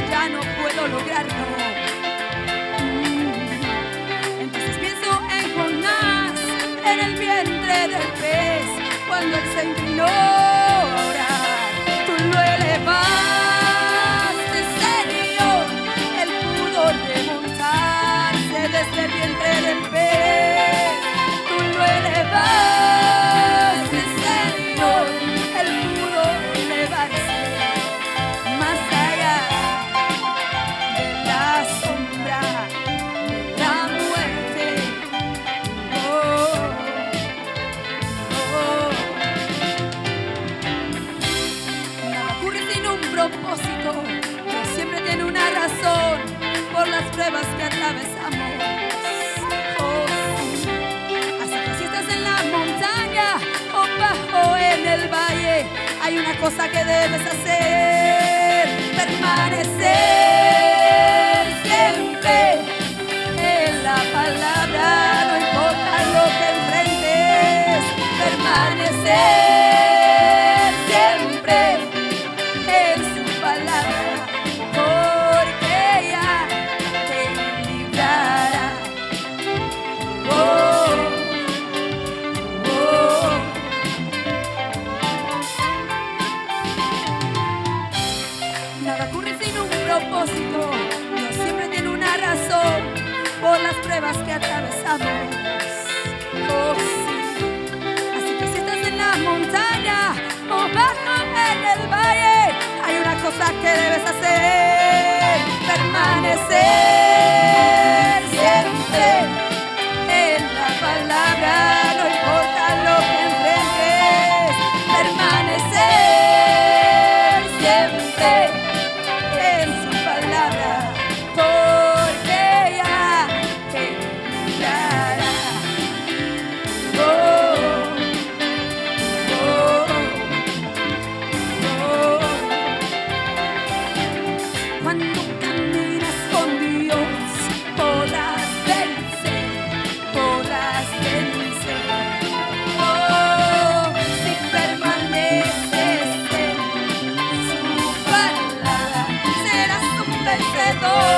ya no puedo lograrlo. Entonces pienso en Jonás, en el vientre del pez, cuando él se inclinó a orar. Tú lo elevaste, Señor, él pudo remontarse desde el vientre del pez. Tú lo elevaste, Señor, él pudo elevarse más allá de la sombra de la muerte. Nada ocurre sin un propósito. Dios siempre tiene una razón por las pruebas que atravesamos. Así que si estás en la montaña o bajo en el valle, hay una cosa que debes hacer: permanecer siempre en la palabra, no importa lo que enfrentes. Permanecer siempre en su palabra, porque ella te librará. Oh, oh. Nada ocurre sin un propósito. Dios siempre tiene una razón por las pruebas que atravesamos. Oh, sí. Así que si estás en la montaña o bajo en el valle, hay una cosa que debes hacer: permanecer siempre en la palabra, no importa lo que enfrentes. Permanecer siempre en su palabra, porque ella te librará. Oh, oh, oh. Cuando caminas con Dios, podrás vencer, podrás vencer. Oh, si permaneces en su palabra, serás un vencedor.